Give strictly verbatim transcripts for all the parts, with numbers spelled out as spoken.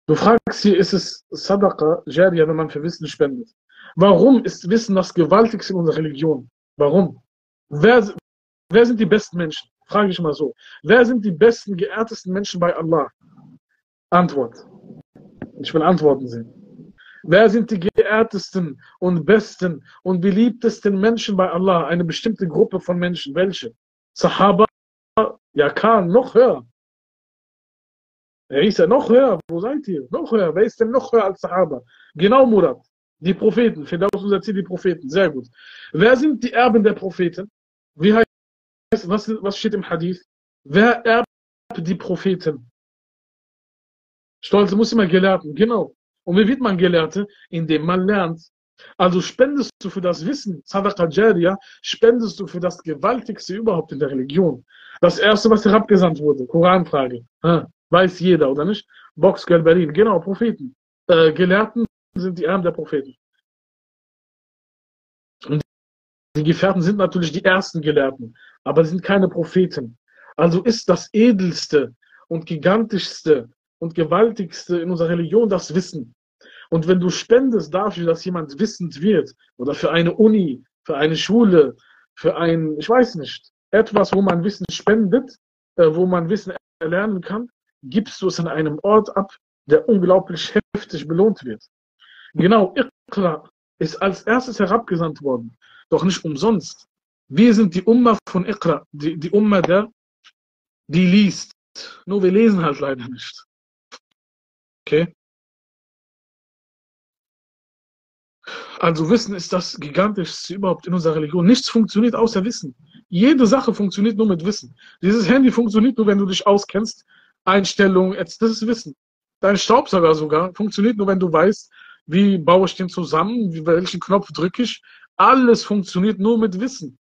Du fragst hier, ist es Sadaqa, Jariya, wenn man für Wissen spendet? Warum ist Wissen das Gewaltigste in unserer Religion? Warum? Wer, wer sind die besten Menschen? Frage ich mal so. Wer sind die besten, geehrtesten Menschen bei Allah? Antwort. Ich will Antworten sehen. Wer sind die geehrtesten und besten und beliebtesten Menschen bei Allah? Eine bestimmte Gruppe von Menschen. Welche? Sahaba? Ja, Khan, noch höher. Er ist ja noch höher. Wo seid ihr? Noch höher. Wer ist denn noch höher als Sahaba? Genau, Murat. Die Propheten. Für das unser Ziel, die Propheten. Sehr gut. Wer sind die Erben der Propheten? Wie heißt, was, was steht im Hadith? Wer erbt die Propheten? Stolze Muslime, Gelehrten. Genau. Und wie wird man Gelehrte? Indem man lernt. Also spendest du für das Wissen, Sadaqa Jariya, spendest du für das Gewaltigste überhaupt in der Religion. Das erste, was herabgesandt wurde, Koranfrage. Ha, weiß jeder, oder nicht? Boxgirl Berlin, genau, Propheten. Äh, Gelehrten sind die Erben der Propheten. Und die Gefährten sind natürlich die ersten Gelehrten, aber sie sind keine Propheten. Also ist das Edelste und Gigantischste und Gewaltigste in unserer Religion das Wissen. Und wenn du spendest dafür, dass jemand wissend wird, oder für eine Uni, für eine Schule, für ein, ich weiß nicht, etwas, wo man Wissen spendet, äh, wo man Wissen erlernen kann, gibst du es an einem Ort ab, der unglaublich heftig belohnt wird. Genau, Iqra ist als erstes herabgesandt worden, doch nicht umsonst. Wir sind die Umma von Iqra, die, die Umma der, die liest. Nur wir lesen halt leider nicht. Okay? Also Wissen ist das Gigantischste überhaupt in unserer Religion. Nichts funktioniert außer Wissen. Jede Sache funktioniert nur mit Wissen. Dieses Handy funktioniert nur, wenn du dich auskennst. Einstellungen, das ist Wissen. Dein Staubsauger sogar funktioniert nur, wenn du weißt, wie baue ich den zusammen, wie, welchen Knopf drücke ich. Alles funktioniert nur mit Wissen.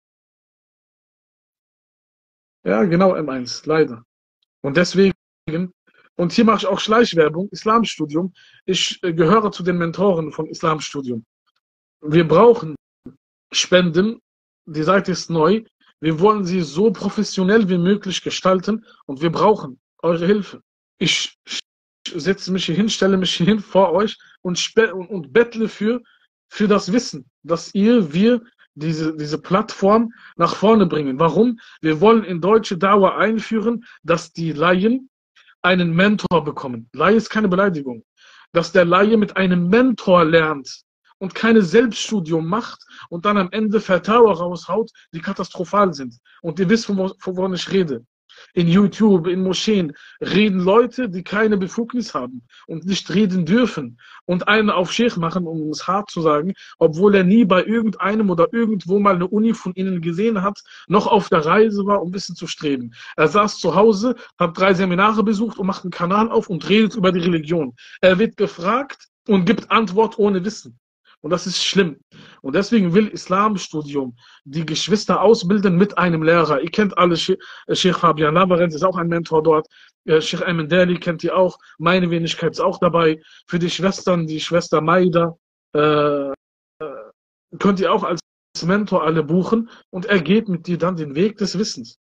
Ja, genau, M eins, leider. Und deswegen, und hier mache ich auch Schleichwerbung, Islamstudium. Ich äh, gehöre zu den Mentoren von Islamstudium. Wir brauchen Spenden, die Seite ist neu. Wir wollen sie so professionell wie möglich gestalten und wir brauchen eure Hilfe. Ich setze mich hier hin, stelle mich hier hin vor euch und, und, und bettle für, für das Wissen, dass ihr, wir diese, diese Plattform nach vorne bringen. Warum? Wir wollen in deutsche Dauer einführen, dass die Laien einen Mentor bekommen. Laie ist keine Beleidigung. Dass der Laie mit einem Mentor lernt und keine Selbststudium macht und dann am Ende Vertauer raushaut, die katastrophal sind. Und ihr wisst, wovon ich rede. In YouTube, in Moscheen reden Leute, die keine Befugnis haben und nicht reden dürfen und einen auf Sheikh machen, um es hart zu sagen, obwohl er nie bei irgendeinem oder irgendwo mal eine Uni von ihnen gesehen hat, noch auf der Reise war, um Wissen zu streben. Er saß zu Hause, hat drei Seminare besucht und macht einen Kanal auf und redet über die Religion. Er wird gefragt und gibt Antwort ohne Wissen. Und das ist schlimm. Und deswegen will Islamstudium die Geschwister ausbilden mit einem Lehrer. Ihr kennt alle Sheikh Fabian Lavarenz, ist auch ein Mentor dort. Sheikh Ayman Daly kennt ihr auch. Meine Wenigkeit ist auch dabei. Für die Schwestern, die Schwester Maida, äh, könnt ihr auch als Mentor alle buchen. Und er geht mit dir dann den Weg des Wissens.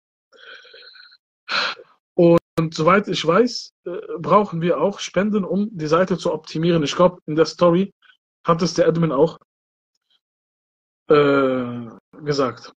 Und, und soweit ich weiß, äh, brauchen wir auch Spenden, um die Seite zu optimieren. Ich glaube, in der Story hat es der Admin auch äh, gesagt.